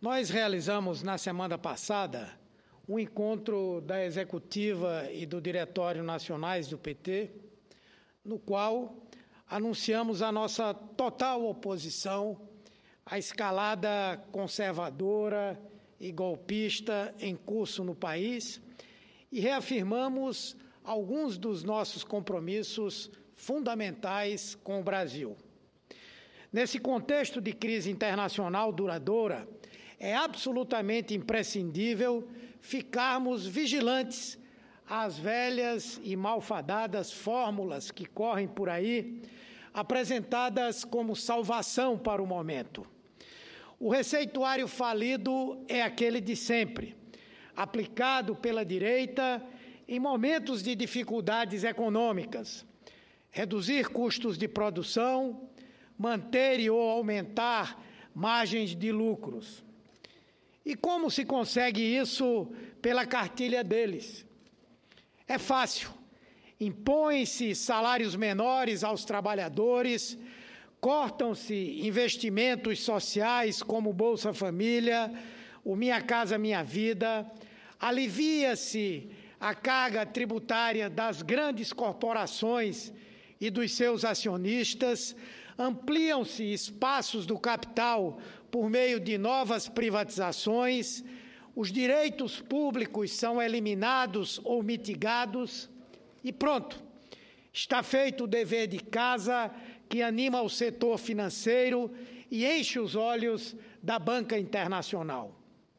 Nós realizamos, na semana passada, um encontro da Executiva e do Diretório Nacionais do PT, no qual anunciamos a nossa total oposição à escalada conservadora e golpista em curso no país e reafirmamos alguns dos nossos compromissos fundamentais com o Brasil. Nesse contexto de crise internacional duradoura, é absolutamente imprescindível ficarmos vigilantes às velhas e malfadadas fórmulas que correm por aí, apresentadas como salvação para o momento. O receituário falido é aquele de sempre, aplicado pela direita em momentos de dificuldades econômicas: reduzir custos de produção, manter e ou aumentar margens de lucros. E como se consegue isso pela cartilha deles? É fácil. Impõem-se salários menores aos trabalhadores, cortam-se investimentos sociais como Bolsa Família, o Minha Casa Minha Vida, alivia-se a carga tributária das grandes corporações e dos seus acionistas, ampliam-se espaços do capital por meio de novas privatizações, os direitos públicos são eliminados ou mitigados e pronto, está feito o dever de casa que anima o setor financeiro e enche os olhos da banca internacional.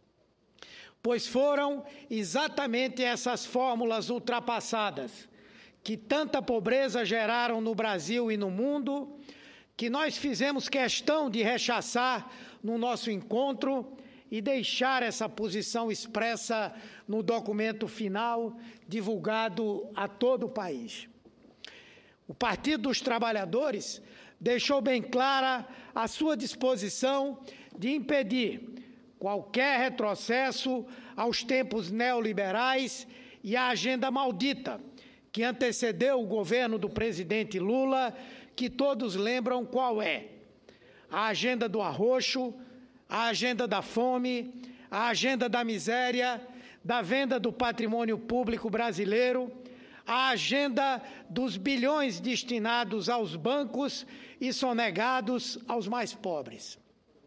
Pois foram exatamente essas fórmulas ultrapassadas que tanta pobreza geraram no Brasil e no mundo, que nós fizemos questão de rechaçar no nosso encontro e deixar essa posição expressa no documento final divulgado a todo o país. O Partido dos Trabalhadores deixou bem clara a sua disposição de impedir qualquer retrocesso aos tempos neoliberais e à agenda maldita que antecedeu o governo do presidente Lula, que todos lembram qual é: a agenda do arroxo, a agenda da fome, a agenda da miséria, da venda do patrimônio público brasileiro, a agenda dos bilhões destinados aos bancos e sonegados aos mais pobres.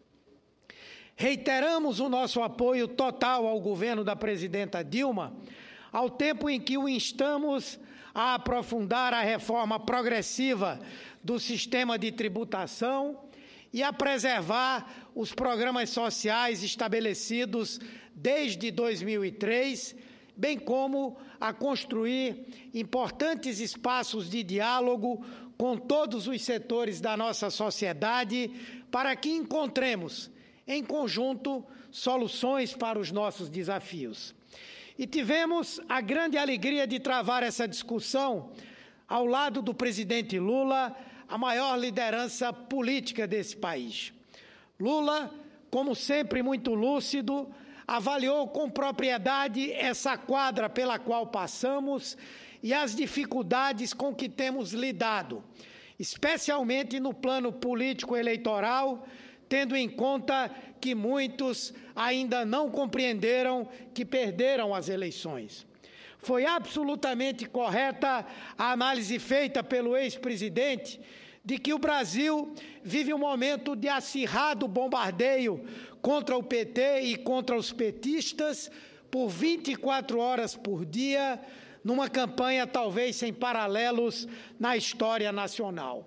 Reiteramos o nosso apoio total ao governo da presidenta Dilma, ao tempo em que o instamos a aprofundar a reforma progressiva do sistema de tributação e a preservar os programas sociais estabelecidos desde 2003, bem como a construir importantes espaços de diálogo com todos os setores da nossa sociedade para que encontremos, em conjunto, soluções para os nossos desafios. E tivemos a grande alegria de travar essa discussão ao lado do presidente Lula, a maior liderança política desse país. Lula, como sempre muito lúcido, avaliou com propriedade essa quadra pela qual passamos e as dificuldades com que temos lidado, especialmente no plano político-eleitoral, tendo em conta que muitos ainda não compreenderam que perderam as eleições. Foi absolutamente correta a análise feita pelo ex-presidente de que o Brasil vive um momento de acirrado bombardeio contra o PT e contra os petistas por 24 horas por dia, numa campanha talvez sem paralelos na história nacional.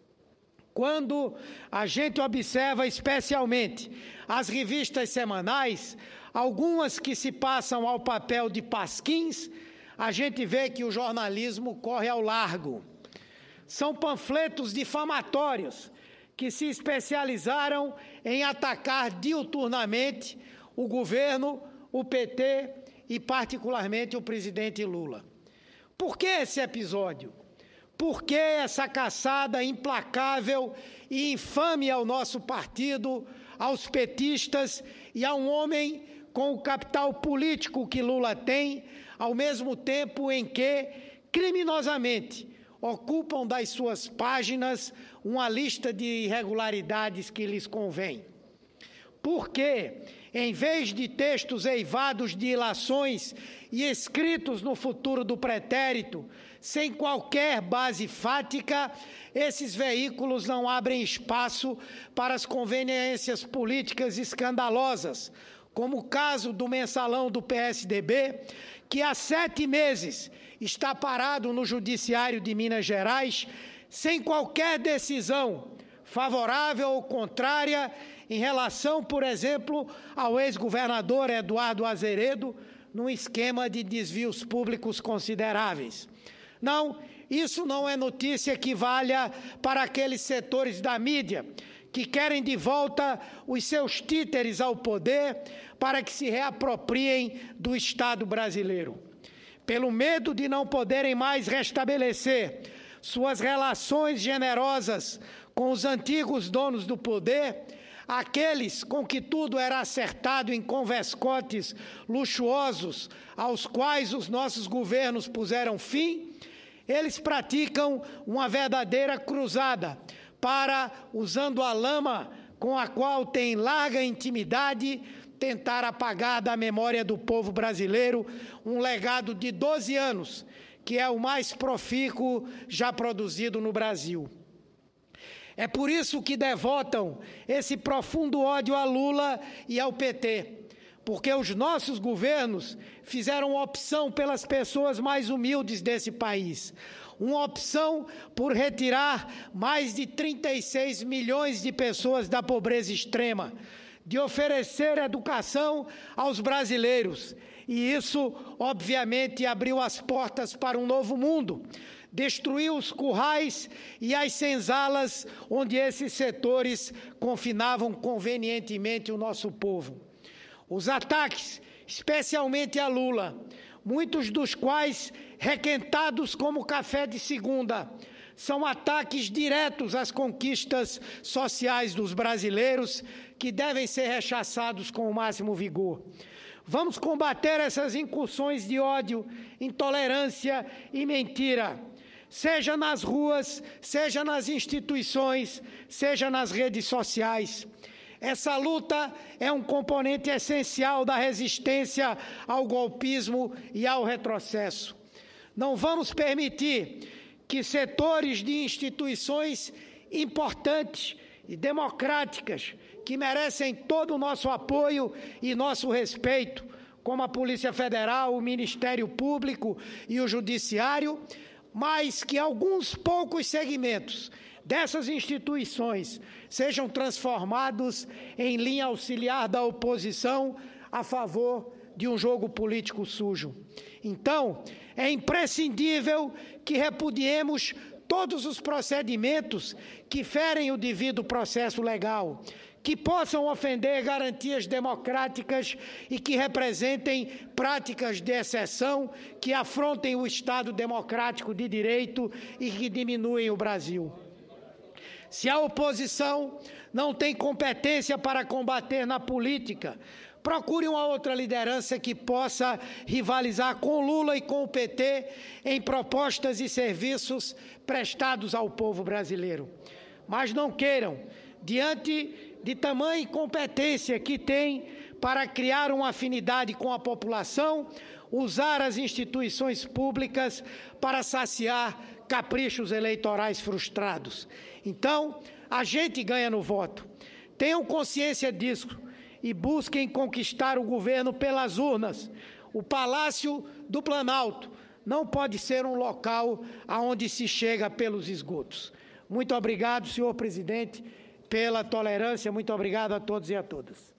Quando a gente observa especialmente as revistas semanais, algumas que se passam ao papel de pasquins, a gente vê que o jornalismo corre ao largo. São panfletos difamatórios que se especializaram em atacar diuturnamente o governo, o PT e, particularmente, o presidente Lula. Por que esse episódio? Por que essa caçada implacável e infame ao nosso partido, aos petistas e a um homem com o capital político que Lula tem, ao mesmo tempo em que, criminosamente, ocupam das suas páginas uma lista de irregularidades que lhes convém? Porque, em vez de textos eivados de ilações e escritos no futuro do pretérito, sem qualquer base fática, esses veículos não abrem espaço para as conveniências políticas escandalosas, como o caso do mensalão do PSDB, que há 7 meses está parado no Judiciário de Minas Gerais, sem qualquer decisão favorável ou contrária em relação, por exemplo, ao ex-governador Eduardo Azeredo, num esquema de desvios públicos consideráveis. Não, isso não é notícia que valha para aqueles setores da mídia que querem de volta os seus títeres ao poder para que se reapropriem do Estado brasileiro. Pelo medo de não poderem mais restabelecer suas relações generosas com os antigos donos do poder, aqueles com que tudo era acertado em converscotes luxuosos aos quais os nossos governos puseram fim, eles praticam uma verdadeira cruzada para, usando a lama com a qual têm larga intimidade, tentar apagar da memória do povo brasileiro um legado de 12 anos, que é o mais profícuo já produzido no Brasil. É por isso que devotam esse profundo ódio a Lula e ao PT, porque os nossos governos fizeram opção pelas pessoas mais humildes desse país, uma opção por retirar mais de 36 milhões de pessoas da pobreza extrema, de oferecer educação aos brasileiros. E isso, obviamente, abriu as portas para um novo mundo, destruiu os currais e as senzalas onde esses setores confinavam convenientemente o nosso povo. Os ataques, especialmente a Lula, muitos dos quais requentados como café de segunda, são ataques diretos às conquistas sociais dos brasileiros que devem ser rechaçados com o máximo vigor. Vamos combater essas incursões de ódio, intolerância e mentira, seja nas ruas, seja nas instituições, seja nas redes sociais. Essa luta é um componente essencial da resistência ao golpismo e ao retrocesso. Não vamos permitir que setores de instituições importantes e democráticas, que merecem todo o nosso apoio e nosso respeito, como a Polícia Federal, o Ministério Público e o Judiciário, mas que alguns poucos segmentos dessas instituições sejam transformados em linha auxiliar da oposição a favor de um jogo político sujo. Então, é imprescindível que repudiemos todos os procedimentos que ferem o devido processo legal, que possam ofender garantias democráticas e que representem práticas de exceção que afrontem o Estado democrático de direito e que diminuem o Brasil. Se a oposição não tem competência para combater na política, procure uma outra liderança que possa rivalizar com Lula e com o PT em propostas e serviços prestados ao povo brasileiro. Mas não queiram, diante de tamanha incompetência que tem para criar uma afinidade com a população, usar as instituições públicas para saciar caprichos eleitorais frustrados. Então, a gente ganha no voto. Tenham consciência disso e busquem conquistar o governo pelas urnas. O Palácio do Planalto não pode ser um local aonde se chega pelos esgotos. Muito obrigado, senhor presidente, pela tolerância. Muito obrigado a todos e a todas.